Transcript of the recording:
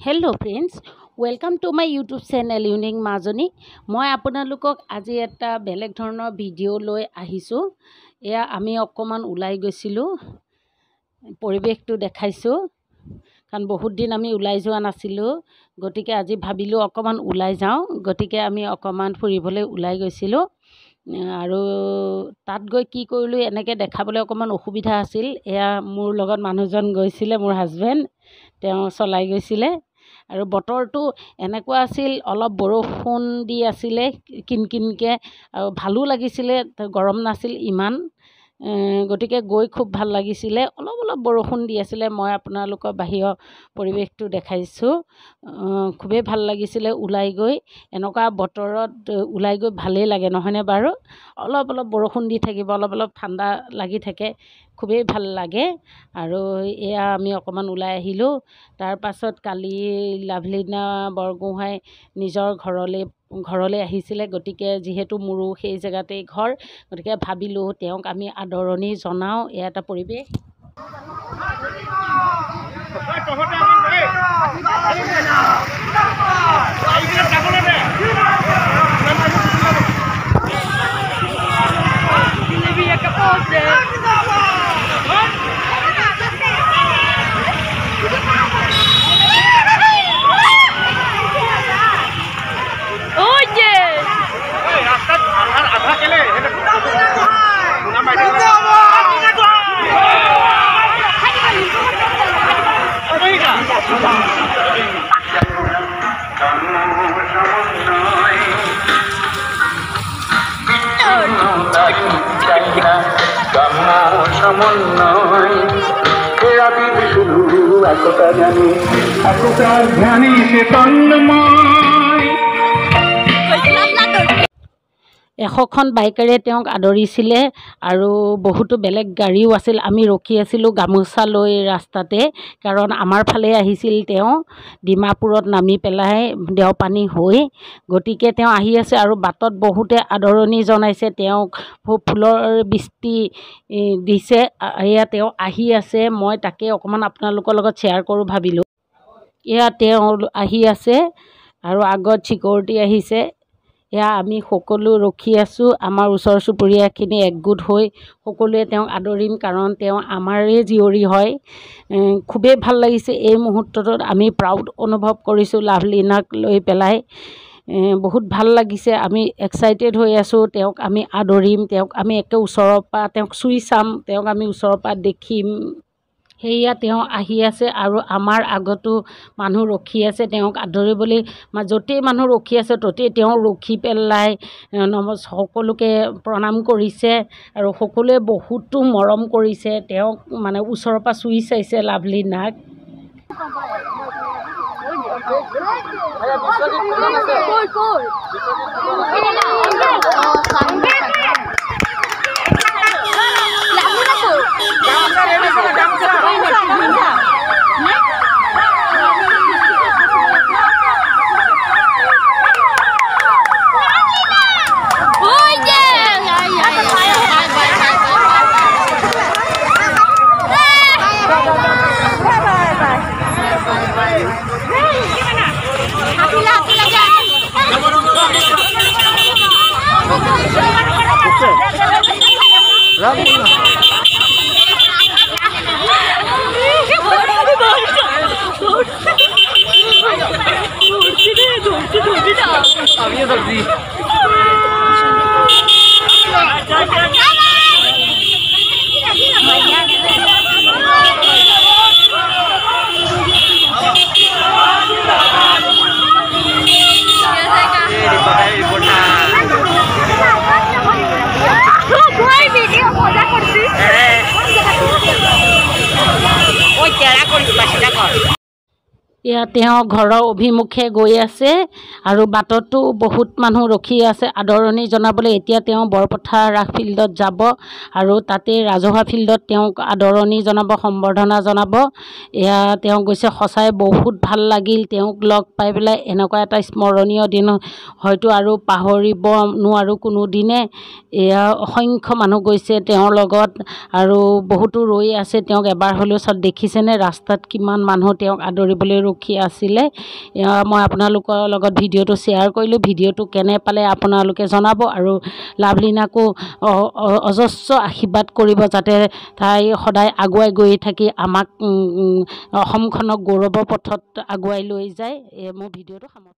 Hello' friends, welcome to my YouTube channel unique Majoni. মই আপোনালোকক আজি এটা বেলেগ ধৰণৰ ভিডিঅ' লৈ আহিছোঁ। এয়া আমি অকণমান ওলাই গৈছিলোঁ, পৰিৱেশটো দেখাইছোঁ, কাৰণ বহুত দিন আমি ওলাই যোৱা নাছিলোঁ। গতিকে আজি ভাবিলোঁ অকণমান ওলাই যাওঁ, গতিকে আমি অকণমান ফুৰিবলৈ ওলাই গৈছিলোঁ। আৰু তাত গৈ কি কৰিলোঁ এনেকৈ দেখাবলৈ অকণমান অসুবিধা আছিল। এয়া মোৰ লগত মানুহজন গৈছিলে, মোৰ হাজবেণ্ড, তেওঁ চলাই গৈছিলে। আৰু বতৰটো এনেকুৱা আছিল, অলপ বৰষুণ দি আছিলে কিনকিনকৈ, আৰু ভালো লাগিছিলে, গৰম নাছিল ইমান। গতিকে গৈ খুব ভাল লাগিছিলে। অলপ অলপ বৰষুণ দি আছিলে। মই আপোনালোকৰ বাহিৰৰ পৰিৱেশটো দেখাইছোঁ। খুবেই ভাল লাগিছিলে ওলাই গৈ। এনেকুৱা বতৰত ওলাই গৈ ভালেই লাগে, নহয়নে বাৰু? অলপ অলপ বৰষুণ দি থাকিব, অলপ অলপ ঠাণ্ডা লাগি থাকে, খুবেই ভাল লাগে। আৰু এয়া আমি অকণমান ওলাই আহিলোঁ। তাৰপাছত কালি লাভলীনা বৰগোহাঁই নিজৰ ঘৰলৈ আহিছিলে। গতিকে যিহেতু মোৰো সেই জেগাতেই ঘৰ, গতিকে ভাবিলোঁ তেওঁক আমি আদৰণি জনাওঁ। এয়া এটা পৰিৱেশ। এশখন বাইকেৰে তেওঁক আদৰিছিলে, আৰু বহুতো বেলেগ গাড়ীও আছিল। আমি ৰখি আছিলোঁ গামোচা লৈ ৰাস্তাতে, কাৰণ আমাৰ ফালে আহিছিল তেওঁ ডিমাপুৰত নামি পেলাই দেওপানী হৈ। গতিকে তেওঁ আহি আছে, আৰু বাটত বহুতে আদৰণি জনাইছে তেওঁক, ফুলৰ বৃষ্টি দিছে। এয়া তেওঁ আহি আছে, মই তাকে অকণমান আপোনালোকৰ লগত শ্বেয়াৰ কৰোঁ ভাবিলোঁ। এয়া তেওঁ আহি আছে, আৰু আগত ছিকিউৰিটি আহিছে। এয়া আমি সকলো ৰখি আছোঁ, আমাৰ ওচৰ চুবুৰীয়াখিনি একগোট হৈ সকলোৱে তেওঁক আদৰিম, কাৰণ তেওঁ আমাৰে জীয়ৰী হয়। খুবেই ভাল লাগিছে এই মুহূৰ্তটোত। আমি প্ৰাউড অনুভৱ কৰিছোঁ লাভলীনাক লৈ পেলাই। বহুত ভাল লাগিছে, আমি এক্সাইটেড হৈ আছোঁ। তেওঁক আমি আদৰিম, তেওঁক আমি একে ওচৰৰ পৰা তেওঁক চুই চাম, তেওঁক আমি ওচৰৰ পৰা দেখিম। সেয়া তেওঁ আহি আছে, আৰু আমাৰ আগতো মানুহ ৰখি আছে তেওঁক আদৰিবলৈ। য'তেই মানুহ ৰখি আছে ত'তেই তেওঁ ৰখি পেলাই সকলোকে প্ৰণাম কৰিছে, আৰু সকলোৱে বহুতো মৰম কৰিছে তেওঁক, মানে ওচৰৰ পৰা চুই চাইছে লাভলীনাক। এয়া তেওঁ ঘৰৰ অভিমুখে গৈ আছে, আৰু বাটতো বহুত মানুহ ৰখি আছে আদৰণি জনাবলৈ। এতিয়া তেওঁ বৰপথাৰ ৰাস ফিল্ডত যাব, আৰু তাতে ৰাজহুৱা ফিল্ডত তেওঁক আদৰণি জনাব, সম্বৰ্ধনা জনাব। এয়া তেওঁ গৈছে। সঁচাই বহুত ভাল লাগিল তেওঁক লগ পাই পেলাই। এনেকুৱা এটা স্মৰণীয় দিন হয়তো আৰু পাহৰিব নোৱাৰোঁ কোনোদিনে। এয়া অসংখ্য মানুহ গৈছে তেওঁৰ লগত, আৰু বহুতো ৰৈ আছে তেওঁক এবাৰ হ'লেও দেখিছেনে ৰাস্তাত কিমান মানুহ তেওঁক আদৰিবলৈ ৰখি আছিলে মই আপোনালোকৰ লগত ভিডিঅ'টো শ্বেয়াৰ কৰিলোঁ ভিডিঅ'টো কেনে পালে আপোনালোকে জনাব আৰু লাভলীনাকো অজস্ৰ আশীৰ্বাদ কৰিব যাতে তাই সদায় আগুৱাই গৈ থাকি আমাক অসমখনক গৌৰৱৰ পথত আগুৱাই লৈ যায় মোৰ ভিডিঅ'টো